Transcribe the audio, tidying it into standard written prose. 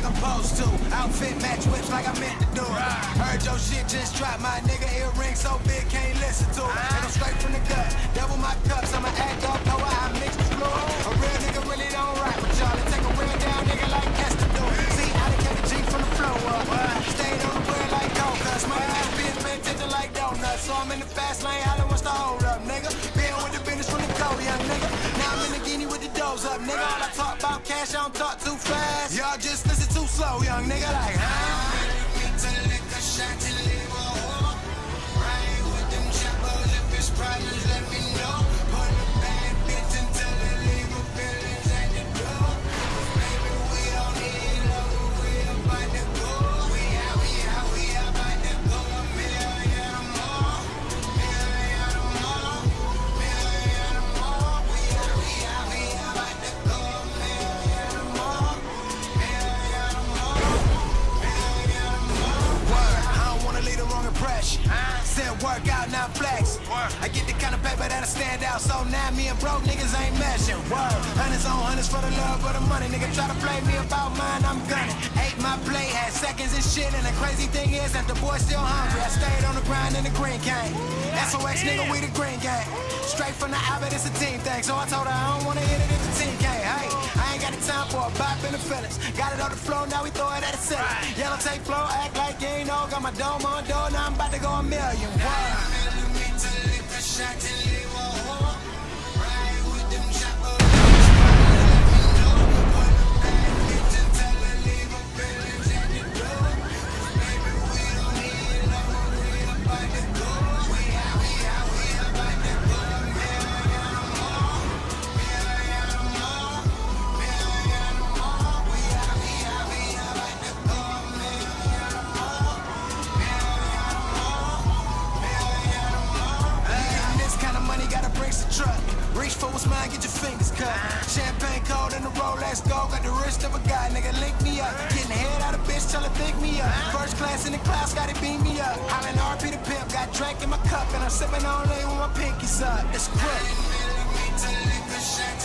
supposed to. Outfit match whips like I meant to do it. Heard your shit just dropped, my nigga. Earring so big, can't listen to it. And I'm straight from the gut. Double my cups, I'ma act up, know I mix the floor. A real nigga really don't rap with y'all. And take a real down nigga like Kester do. See, I done kept the G from the flow up. Stayed on the bread like coke, cuz money just being pay attention like donuts. So I'm in the fast lane, hollering what's the hold up, nigga. Been with the business from the go, young nigga. Now I'm in the guinea with the doors up, nigga. All I talk about cash, I don't talk too fast. Y'all just listen too slow, young nigga, like, huh? Problems, let me know. Put a bad bitch until the legal feelings at the door. Baby, we don't need love, we about to go. We out about to go. A million or more. Million or more. Million or more. We out about to go. A million or more. Million or more. Million or more. Word, I don't wanna leave the wrong impression. Said work out, not flex. I get the kind of paper that'll stand out, so now me and broke niggas ain't meshing. Word, hundreds on hundreds for the love of the money. Nigga try to play me about mine, I'm gunning. Ate my plate, had seconds and shit, and the crazy thing is that the boy still hungry. I stayed on the grind in the green cane. SOX nigga, we the green gang. Straight from the Albert, it's a team thing. So I told her I don't wanna hit it if the team can't. Hey, I ain't got the time for a bop in the feelings. Got it on the floor, now we throw it at the ceiling. Yellow tape flow, act like you ain't know. Got my dome on door, now I'm about to go a million. Word. Shot to leave a whore. Ride with them choppers. Let me know. Put a bad bitch until the legal feelings at the door. Cause baby, we don't need love, we about to go. We out about to go. A million or more. Million or more. Million or more. We out about to go. A million or more. Million or more. Million or more. This kind of money gotta bring some truck. Reach for what's mine, get your fingers cut. Champagne cold in the Rolex gold. Got the wrist of a guy, nigga, link me up. Getting head out of bitch, tell her think me up. First class in the clouds, gotta beam me up. Hollin' RP the pimp, got Drake in my cup. And I'm sipping on lane with my pinkies up. It's quick.